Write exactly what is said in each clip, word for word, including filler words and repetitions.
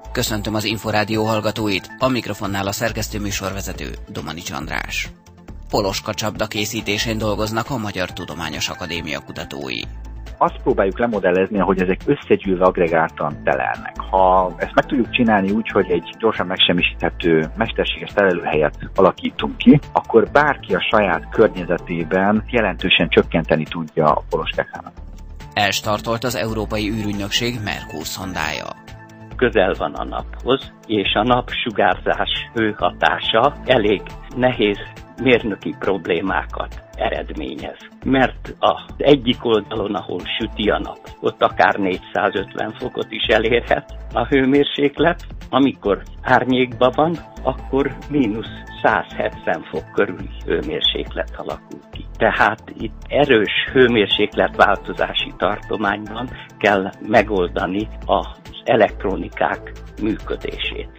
Köszöntöm az Inforádió hallgatóit, a mikrofonnál a szerkesztő műsorvezető Domanics András. Poloska csapda készítésén dolgoznak a Magyar Tudományos Akadémia kutatói. Azt próbáljuk lemodellezni, hogy ezek összegyűlve agregáltan telelnek. Ha ezt meg tudjuk csinálni úgy, hogy egy gyorsan megsemmisíthető mesterséges telelőhelyet alakítunk ki, akkor bárki a saját környezetében jelentősen csökkenteni tudja a poloskák számát. Elstartolt az Európai űrügynökség Merkur szondája. Közel van a naphoz, és a napsugárzás hőhatása elég nehéz mérnöki problémákat eredményez. Mert az egyik oldalon, ahol süti a nap, ott akár négyszázötven fokot is elérhet a hőmérséklet, amikor árnyékban van, akkor mínusz százhetven fok körüli hőmérséklet alakul ki. Tehát itt erős hőmérsékletváltozási tartományban kell megoldani az elektronikák működését.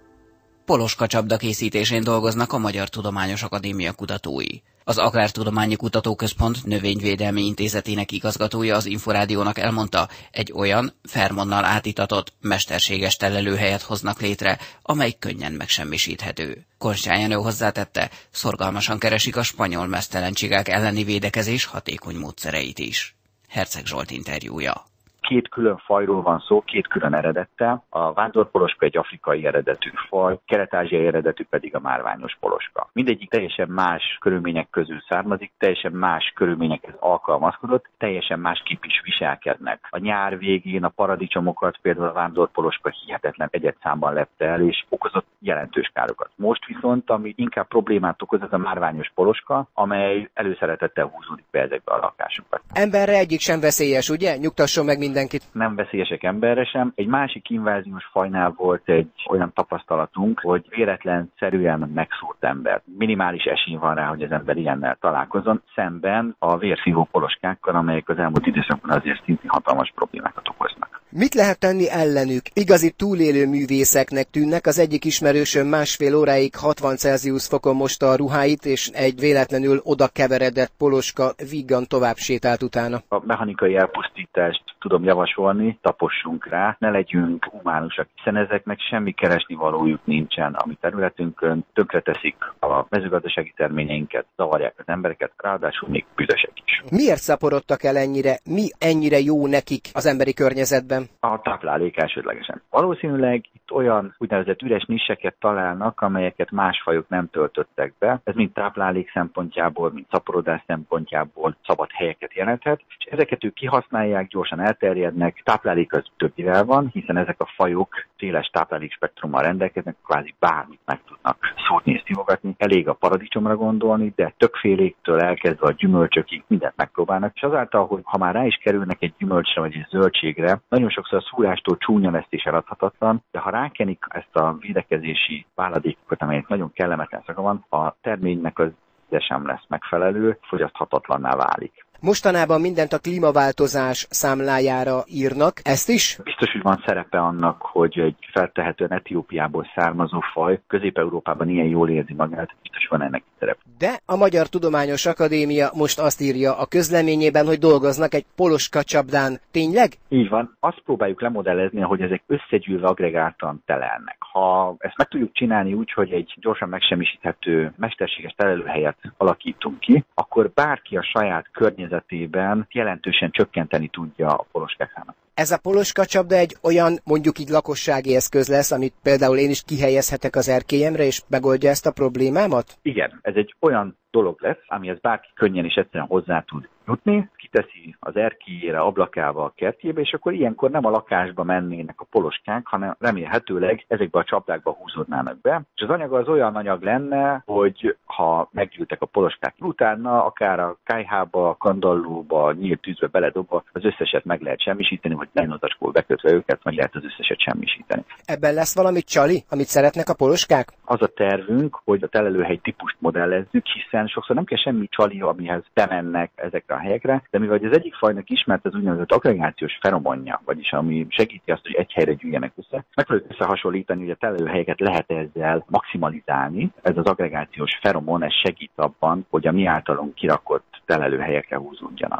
Poloska csapda készítésén dolgoznak a Magyar Tudományos Akadémia kutatói. Az Agrártudományi Kutatóközpont Növényvédelmi Intézetének igazgatója az Inforádiónak elmondta, egy olyan Fermonnal átitatott, mesterséges telelőhelyet hoznak létre, amely könnyen megsemmisíthető. Konstyán Jenő hozzátette, szorgalmasan keresik a spanyol meztelencsigák elleni védekezés hatékony módszereit is. Herceg Zsolt interjúja. Két külön fajról van szó, két külön eredettel. A vándorpoloska egy afrikai eredetű faj, kelet-ázsiai eredetű pedig a márványos poloska. Mindegyik teljesen más körülmények közül származik, teljesen más körülményekhez alkalmazkodott, teljesen másképp is viselkednek. A nyár végén a paradicsomokat például a vándorpoloska hihetetlen egyedszámban lepte el, és okozott jelentős károkat. Most viszont, ami inkább problémát okoz, az a márványos poloska, amely előszeretettel húzódik be ezekbe a lakásokat. Emberre egyik sem veszélyes, ugye? Nyugtasson meg mindenkit. Nem veszélyesek emberre sem. Egy másik inváziós fajnál volt egy olyan tapasztalatunk, hogy véletlenszerűen megszúrt ember. Minimális esély van rá, hogy az ember ilyennel találkozzon, szemben a vérszívó poloskákkal, amelyek az elmúlt időszakban azért szintén hatalmas problémákat okoznak. Mit lehet tenni ellenük? Igazi túlélő művészeknek tűnnek, az egyik ismerősöm másfél óráig hatvan Celsius fokon mosta a ruháit, és egy véletlenül oda keveredett poloska vígan tovább sétált utána. A mechanikai elpusztítást tudom javasolni, tapossunk rá, ne legyünk humánusak, hiszen ezeknek semmi keresnivalójuk nincsen a mi területünkön, tönkreteszik a mezőgazdasági terményeinket, zavarják az embereket, ráadásul még büdösek is. Miért szaporodtak el ennyire? Mi ennyire jó nekik az emberi környezetben? A táplálék elsődlegesen. Valószínűleg itt olyan úgynevezett üres niseket találnak, amelyeket más fajok nem töltöttek be. Ez mind táplálék szempontjából, mind szaporodás szempontjából szabad helyeket jelenthet, és ezeket ők kihasználják, gyorsan elterjednek. Táplálék az többével van, hiszen ezek a fajok széles táplálékspektrummal rendelkeznek, kvázi bármit meg tudnak szórni és szivogatni. Elég a paradicsomra gondolni, de többféléktől elkezdve a gyümölcsökig mindent megpróbálnak, és azáltal, hogy ha már rá is kerülnek egy gyümölcsre vagy egy zöldségre, nagyon sokszor a szúrástól csúnya lesz és eladhatatlan, de ha rákenik ezt a védekezési váladékokat, amelyek nagyon kellemetlen szaga van, a terménynek az sem lesz megfelelő, fogyaszthatatlanná válik. Mostanában mindent a klímaváltozás számlájára írnak, ezt is? Biztos, hogy van szerepe annak, hogy egy feltehetően Etiópiából származó faj Közép-Európában ilyen jól érzi magát, biztos van ennek szerepe. De a Magyar Tudományos Akadémia most azt írja a közleményében, hogy dolgoznak egy poloska csapdán. Tényleg? Így van. Azt próbáljuk lemodellezni, hogy ezek összegyűlve agregáltan telelnek. Ha ezt meg tudjuk csinálni úgy, hogy egy gyorsan megsemmisíthető mesterséges telelőhelyet alakítunk ki, akkor bárki a saját környezetében jelentősen csökkenteni tudja a poloskák számát. Ez a poloska csapda egy olyan, mondjuk így lakossági eszköz lesz, amit például én is kihelyezhetek az erkélyemre, és megoldja ezt a problémámat? Igen, ez egy olyan dolog lesz, amihez bárki könnyen és egyszerűen hozzá tud jutni, kiteszi az erkélyére, ablakába, a kertjébe, és akkor ilyenkor nem a lakásba mennének a poloskák, hanem remélhetőleg ezekbe a csapdákba húzódnának be. És az anyag az olyan anyag lenne, hogy ha meggyűltek a poloskák, utána akár a kályhába, a kandallóba, nyílt tűzbe beledobva, az összeset meg lehet semmisíteni, vagy nejlonzacskóval bekötve őket, meg lehet az összeset semmisíteni. Ebben lesz valami csali, amit szeretnek a poloskák? Az a tervünk, hogy a telelőhely típust modellezzük, hiszen sokszor nem kell semmi csali, amihez bemennek ezekre a helyekre, de mivel az egyik fajnak ismert az úgynevezett agregációs feromonja, vagyis ami segíti azt, hogy egy helyre gyűjjenek össze, meg fogjuk összehasonlítani, hogy a telelőhelyeket lehet ezzel maximalizálni. Ez az agregációs feromon, ez segít abban, hogy a mi általunk kirakott telelőhelyekre húzódjanak be.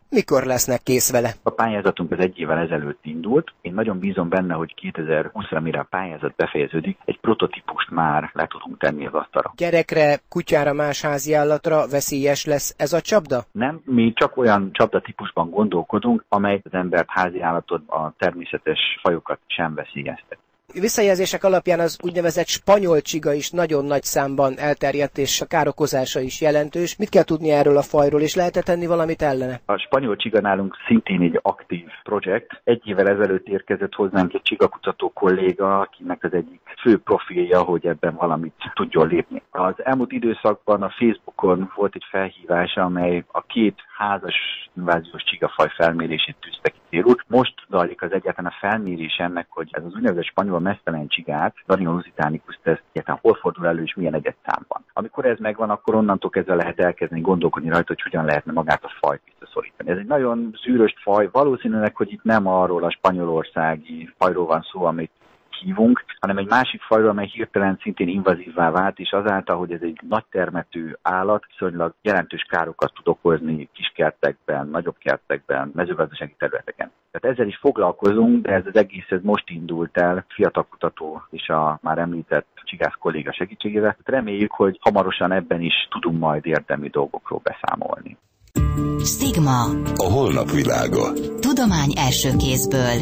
Mikor lesznek kész vele? A pályázatunk az egy évvel ezelőtt indult. Én nagyon bízom benne, hogy kétezer-húszra, mire a pályázat befejeződik, egy prototípust már le tudunk tenni az asztalra. Gyerekre, kutyára, más háziállatra veszélyes lesz ez a csapda? Nem, mi csak olyan csapdatípusban gondolkodunk, amely az embert, háziállatot, a természetes fajokat sem veszélyeztet. Visszajelzések alapján az úgynevezett spanyol csiga is nagyon nagy számban elterjedt, és a károkozása is jelentős. Mit kell tudni erről a fajról, és lehet-e tenni valamit ellene? A spanyol csiga nálunk szintén egy aktív projekt. Egy évvel ezelőtt érkezett hozzánk egy csigakutató kolléga, akinek az egyik fő profilja, hogy ebben valamit tudjon lépni. Az elmúlt időszakban a Facebookon volt egy felhívás, amely a két házas inváziós csigafaj felmérését tűzte ki célul. Most zajlik az egyáltalán a felmérés ennek, hogy ez az úgynevezett spanyol meztelen csigát, Darion lusitanicus, ez egyáltalán hol fordul elő és milyen egyedszámban. Amikor ez megvan, akkor onnantól kezdve lehet elkezdeni gondolkodni rajta, hogy hogyan lehetne magát a fajt visszaszorítani. Ez egy nagyon szűrös faj, valószínűleg, hogy itt nem arról a spanyolországi fajról van szó, amit hívunk, hanem egy másik fajról, amely hirtelen szintén invazívvá vált, és azáltal, hogy ez egy nagy termetű állat, viszonylag jelentős károkat tud okozni kiskertekben, nagyobb kertekben, mezőgazdasági területeken. Tehát ezzel is foglalkozunk, de ez az egész ez most indult el fiatal kutató és a már említett csigász kolléga segítségével. Reméljük, hogy hamarosan ebben is tudunk majd érdemi dolgokról beszámolni. Szigma. A holnap világa. Tudomány első kézből.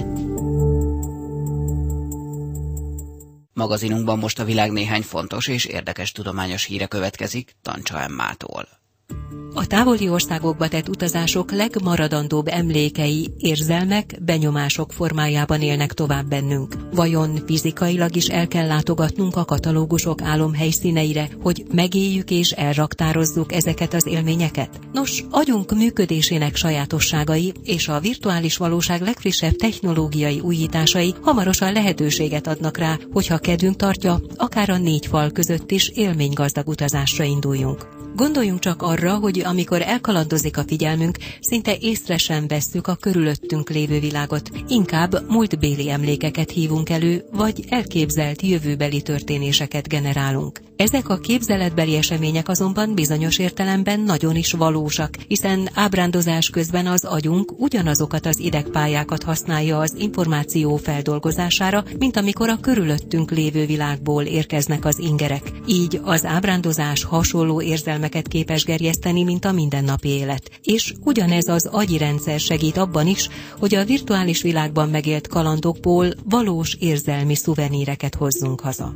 Magazinunkban most a világ néhány fontos és érdekes tudományos híre következik Tancsa Emmától. A távoli országokba tett utazások legmaradandóbb emlékei, érzelmek, benyomások formájában élnek tovább bennünk. Vajon fizikailag is el kell látogatnunk a katalógusok álomhelyszíneire, hogy megéljük és elraktározzuk ezeket az élményeket? Nos, agyunk működésének sajátosságai és a virtuális valóság legfrissebb technológiai újításai hamarosan lehetőséget adnak rá, hogyha kedvünk tartja, akár a négy fal között is élménygazdag utazásra induljunk. Gondoljunk csak arra, hogy amikor elkalandozik a figyelmünk, szinte észre sem vesszük a körülöttünk lévő világot, inkább múltbéli emlékeket hívunk elő, vagy elképzelt jövőbeli történéseket generálunk. Ezek a képzeletbeli események azonban bizonyos értelemben nagyon is valósak, hiszen ábrándozás közben az agyunk ugyanazokat az idegpályákat használja az információ feldolgozására, mint amikor a körülöttünk lévő világból érkeznek az ingerek. Így az ábrándozás hasonló érzelmeket képes gerjeszteni, mint a mindennapi élet. És ugyanez az agyi rendszer segít abban is, hogy a virtuális világban megélt kalandokból valós érzelmi szuveníreket hozzunk haza.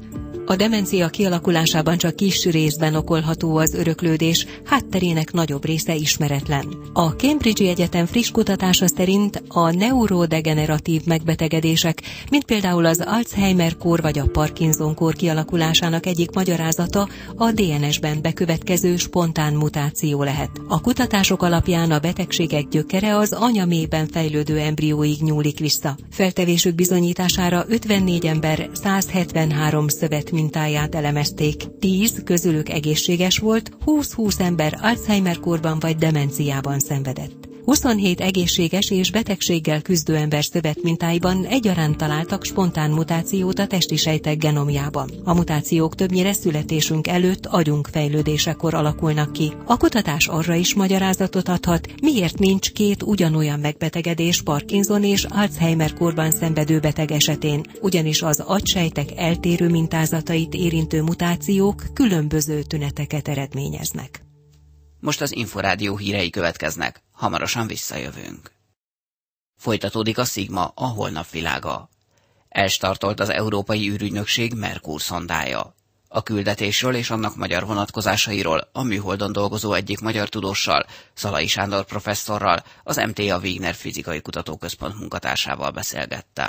A demencia kialakulásában csak kis részben okolható az öröklődés, hátterének nagyobb része ismeretlen. A Cambridge-i Egyetem friss kutatása szerint a neurodegeneratív megbetegedések, mint például az Alzheimer-kór vagy a Parkinson-kór kialakulásának egyik magyarázata a dé en es-ben bekövetkező spontán mutáció lehet. A kutatások alapján a betegségek gyökere az anyaméhben fejlődő embrióig nyúlik vissza. Feltevésük bizonyítására ötvennégy ember százhetvenhárom szövet mintáját elemezték. tíz közülük egészséges volt, húsz-húsz ember Alzheimer-kórban vagy demenciában szenvedett. huszonhét egészséges és betegséggel küzdő ember szövetmintáiban egyaránt találtak spontán mutációt a testi sejtek genomjában. A mutációk többnyire születésünk előtt agyunk fejlődésekor alakulnak ki. A kutatás arra is magyarázatot adhat, miért nincs két ugyanolyan megbetegedés Parkinson és Alzheimer-kórban szenvedő beteg esetén, ugyanis az agysejtek eltérő mintázatait érintő mutációk különböző tüneteket eredményeznek. Most az Inforádió hírei következnek, hamarosan visszajövünk. Folytatódik a Szigma, a holnap világa. Elstartolt az Európai űrügynökség Merkur szondája. A küldetésről és annak magyar vonatkozásairól a műholdon dolgozó egyik magyar tudóssal, Szalai Sándor professzorral, az em té á Wigner Fizikai Kutatóközpont munkatársával beszélgettem.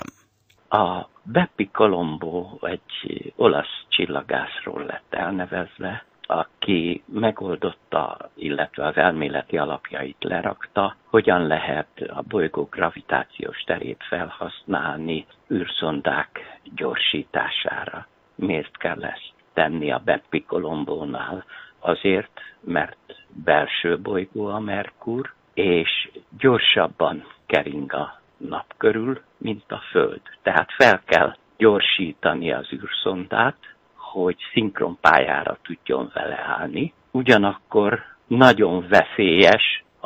A Bepi Colombo egy olasz csillagászról lett elnevezve, aki megoldotta, illetve az elméleti alapjait lerakta, hogyan lehet a bolygó gravitációs terét felhasználni űrszondák gyorsítására. Miért kell ezt tenni a Bepi Colombónál? Azért, mert belső bolygó a Merkur, és gyorsabban kering a nap körül, mint a Föld. Tehát fel kell gyorsítani az űrszondát, hogy szinkron pályára tudjon vele állni. Ugyanakkor nagyon veszélyes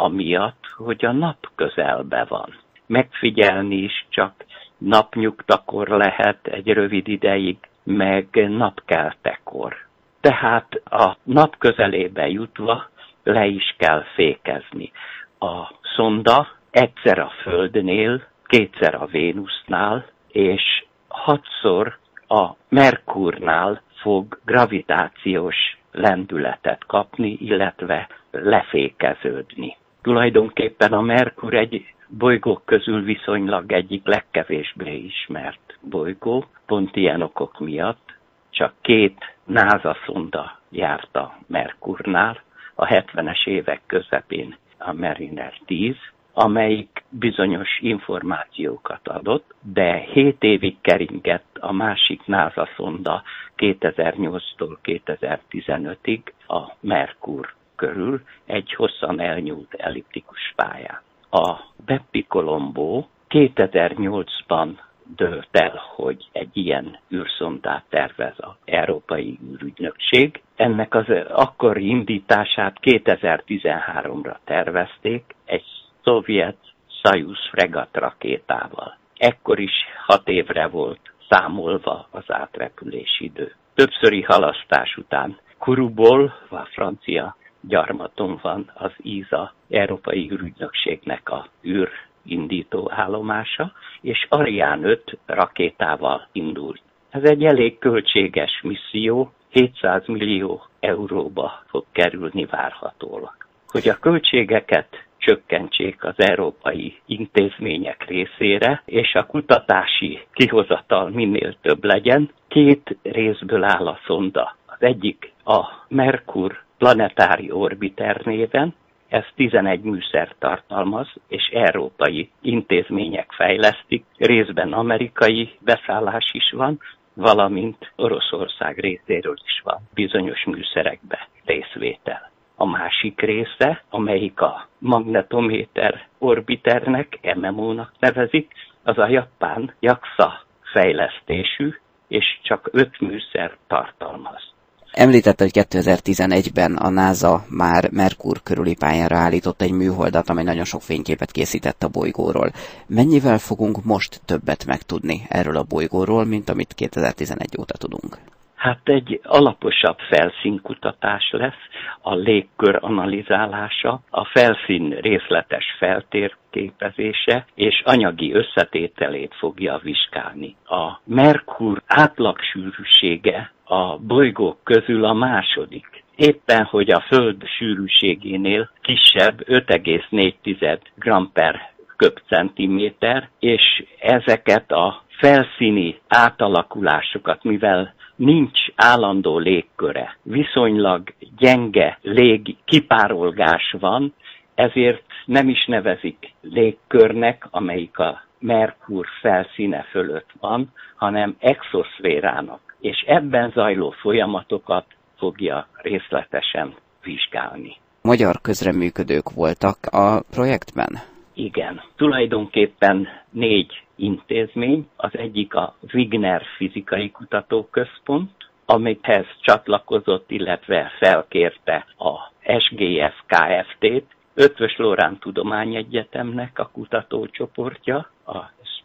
amiatt, hogy a nap közelbe van. Megfigyelni is csak napnyugtakor lehet egy rövid ideig, meg napkeltekor. Tehát a nap közelébe jutva le is kell fékezni. A szonda egyszer a Földnél, kétszer a Vénusznál, és hatszor a Merkurnál fog gravitációs lendületet kapni, illetve lefékeződni. Tulajdonképpen a Merkur egy bolygók közül viszonylag egyik legkevésbé ismert bolygó, pont ilyen okok miatt. Csak két NASA szonda járt a Merkurnál, a hetvenes évek közepén a Mariner tíz, amelyik bizonyos információkat adott, de hét évig keringett a másik NASA szonda kétezer-nyolctól kétezer-tizenötig a Merkur körül egy hosszan elnyúlt elliptikus pályán. A Bepi-Colombo kétezer-nyolcban dőlt el, hogy egy ilyen űrszondát tervez az Európai űrügynökség. Ennek az akkori indítását kétezer-tizenháromra tervezték egy szovjet Szajus fregat rakétával. Ekkor is hat évre volt számolva az átrepülési idő. Többszöri halasztás után Kourou, a francia gyarmaton van az í es á, Európai űrügynökségnek a űr indító állomása, és Ariane öt rakétával indult. Ez egy elég költséges misszió, hétszáz millió euróba fog kerülni várhatólag. Hogy a költségeket csökkentsék az európai intézmények részére, és a kutatási kihozatal minél több legyen, két részből áll a szonda. Az egyik a Merkur planetári orbiter néven, ez tizenegy műszert tartalmaz, és európai intézmények fejlesztik, részben amerikai beszállás is van, valamint Oroszország részéről is van bizonyos műszerekbe részvétel. A másik része, amelyik a magnetométer orbiternek, em em ó-nak nevezik, az a japán JAXA fejlesztésű, és csak öt műszer tartalmaz. Említette, hogy kétezer-tizenegyben a NASA már Merkur körüli pályára állított egy műholdat, amely nagyon sok fényképet készített a bolygóról. Mennyivel fogunk most többet megtudni erről a bolygóról, mint amit kétezer-tizenegy óta tudunk? Hát egy alaposabb felszínkutatás lesz, a légkör analizálása, a felszín részletes feltérképezése és anyagi összetételét fogja vizsgálni. A Merkur átlagsűrűsége a bolygók közül a második. Éppen, hogy a Föld sűrűségénél kisebb öt egész négy gramm per köbcentiméter, és ezeket a felszíni átalakulásokat, mivel nincs állandó légköre, viszonylag gyenge lég kipárolgás van, ezért nem is nevezik légkörnek, amelyik a Merkur felszíne fölött van, hanem exoszférának. És ebben zajló folyamatokat fogja részletesen vizsgálni. Magyar közreműködők voltak a projektben? Igen. Tulajdonképpen négy intézmény. Az egyik a Wigner Fizikai Kutatóközpont, amikhez csatlakozott, illetve felkérte a es gé ef Kft-t, Eötvös Loránd Tudományegyetemnek a kutatócsoportja, az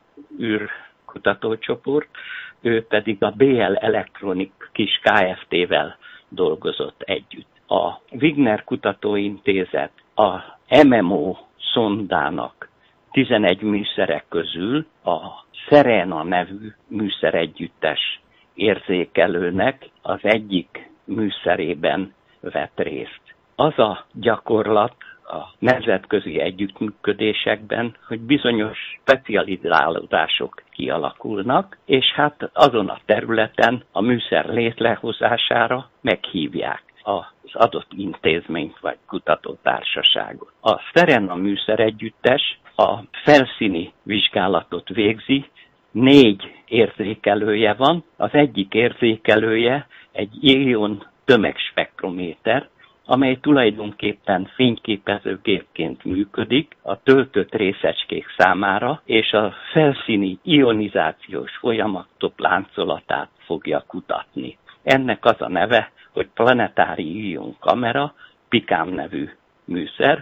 űrkutatócsoport, ő pedig a bé el Electronic kis Kft-vel dolgozott együtt. A Wigner Kutatóintézet a em em ó szondának tizenegy műszere közül a Serena nevű műszeregyüttes érzékelőnek az egyik műszerében vett részt. Az a gyakorlat a nemzetközi együttműködésekben, hogy bizonyos specializálódások kialakulnak, és hát azon a területen a műszer létrehozására meghívják az adott intézményt vagy kutatótársaságot. A Serena műszeregyüttes a felszíni vizsgálatot végzi, négy érzékelője van, az egyik érzékelője egy ion tömegspektrométer, amely tulajdonképpen fényképezőgépként működik a töltött részecskék számára, és a felszíni ionizációs folyamatok láncolatát fogja kutatni. Ennek az a neve, hogy planetári ion kamera, PICAM nevű műszer,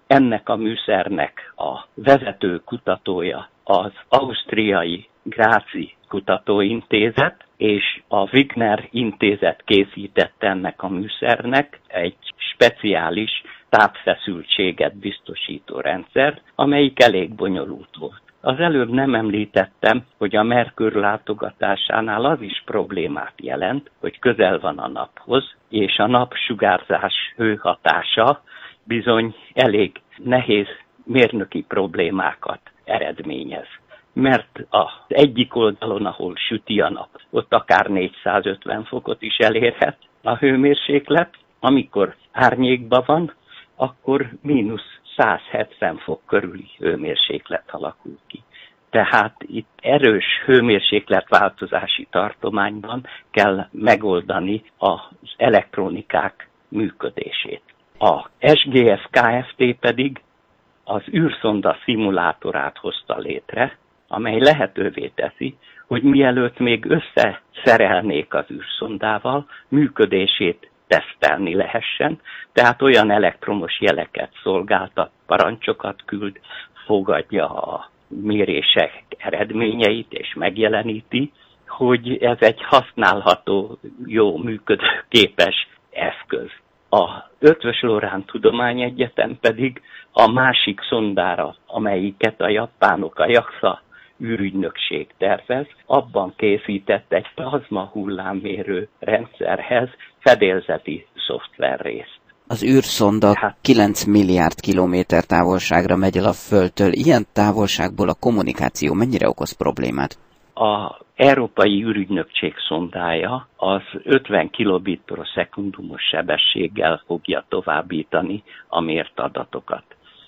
Ennek a műszernek a vezető kutatója az ausztriai Gráci Kutatóintézet, és a Wigner Intézet készített ennek a műszernek egy speciális tápfeszültséget biztosító rendszer, amelyik elég bonyolult volt. Az előbb nem említettem, hogy a Merkur látogatásánál az is problémát jelent, hogy közel van a naphoz, és a napsugárzás hőhatása bizony elég nehéz mérnöki problémákat eredményez. Mert az egyik oldalon, ahol süti a nap, ott akár négyszázötven fokot is elérhet a hőmérséklet, amikor árnyékban van, akkor mínusz százhetven fok körüli hőmérséklet alakul ki. Tehát itt erős hőmérsékletváltozási tartományban kell megoldani az elektronikák működését. A es gé ef Kft. Pedig az űrszonda szimulátorát hozta létre, amely lehetővé teszi, hogy mielőtt még összeszerelnék az űrszondával, működését tesztelni lehessen, tehát olyan elektromos jeleket szolgáltat, parancsokat küld, fogadja a mérések eredményeit és megjeleníti, hogy ez egy használható, jó működőképes eszköz. A Eötvös Loránd Tudományegyetem pedig a másik szondára, amelyiket a japánok, a JAXA űrügynökség tervez, abban készített egy plazma hullámmérő rendszerhez fedélzeti szoftverrészt. Az űrszonda hát, kilenc milliárd kilométer távolságra megy el a Földtől. Ilyen távolságból a kommunikáció mennyire okoz problémát? Az Európai űrügynökség szondája az ötven kilobit per szekundumos sebességgel fogja továbbítani a mért adatokat.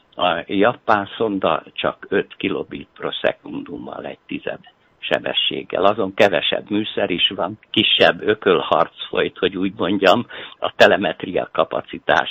A japán szonda csak öt kilobit per szekundummal, egy tized sebességgel. Azon kevesebb műszer is van, kisebb ökölharc folyt, hogy úgy mondjam, a telemetria kapacitás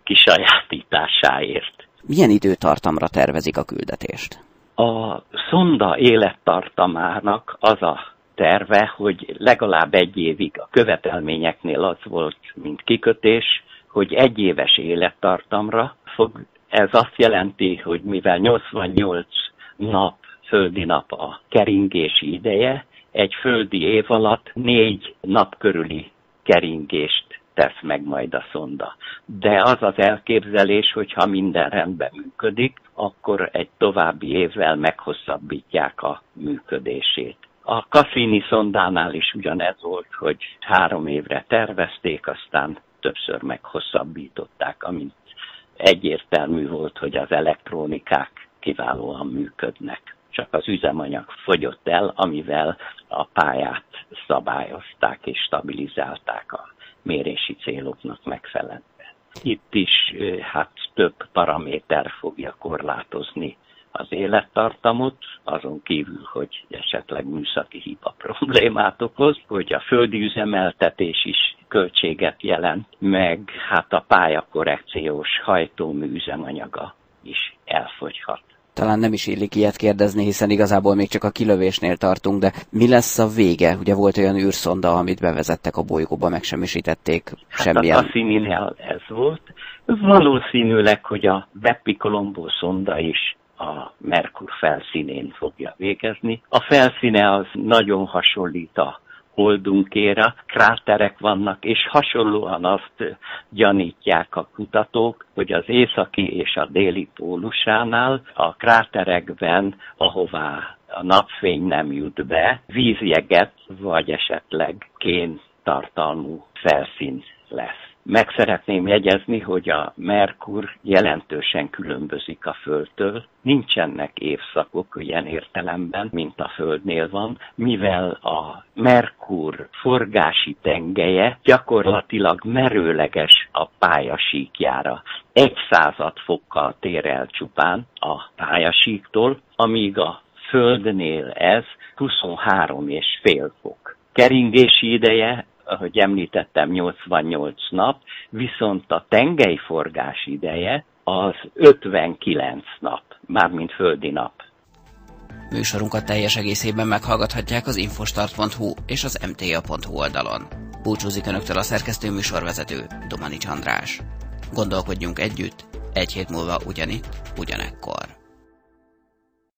kisajátításáért. Milyen időtartamra tervezik a küldetést? A szonda élettartamának az a terve, hogy legalább egy évig, a követelményeknél az volt, mint kikötés, hogy egy éves élettartamra fog. Ez azt jelenti, hogy mivel nyolcvannyolc nap, földi nap a keringési ideje, egy földi év alatt négy nap körüli keringést tesz meg majd a szonda. De az az elképzelés, hogy ha minden rendben működik, akkor egy további évvel meghosszabbítják a működését. A Cassini szondánál is ugyanez volt, hogy három évre tervezték, aztán többször meghosszabbították, amint egyértelmű volt, hogy az elektronikák kiválóan működnek. Csak az üzemanyag fogyott el, amivel a pályát szabályozták és stabilizálták a mérési céloknak megfelelően. Itt is hát több paraméter fogja korlátozni az élettartamot, azon kívül, hogy esetleg műszaki hiba problémát okoz, hogy a földi üzemeltetés is költséget jelent, meg hát a pályakorrekciós hajtómű üzemanyaga is elfogyhat. Talán nem is illik ilyet kérdezni, hiszen igazából még csak a kilövésnél tartunk, de mi lesz a vége? Ugye volt olyan űrszonda, amit bevezettek a bolygóba, megsemmisítették semmilyen... Hát a Cassininél ez volt. Valószínűleg, hogy a Bepi-Colombo szonda is a Merkur felszínén fogja végezni. A felszíne az nagyon hasonlít a Holdunkéra, kráterek vannak, és hasonlóan azt gyanítják a kutatók, hogy az északi és a déli pólusánál a kráterekben, ahová a napfény nem jut be, vízjeget vagy esetleg kén tartalmú felszín lesz. Meg szeretném jegyezni, hogy a Merkur jelentősen különbözik a Földtől. Nincsenek évszakok ilyen értelemben, mint a Földnél van, mivel a Merkur forgási tengelye gyakorlatilag merőleges a pályasíkjára. Egy század fokkal tér el csupán a pályasíktól, amíg a Földnél ez huszonhárom és fél fok. Keringési ideje, ahogy említettem, nyolcvannyolc nap, viszont a tengelyforgás ideje az ötvenkilenc nap, mármint földi nap. Műsorunkat teljes egészében meghallgathatják az infostart pont hu és az em té á pont hu oldalon. Búcsúzik önöktől a szerkesztő műsorvezető, Domanics András. Gondolkodjunk együtt, egy hét múlva ugyanitt, ugyanekkor.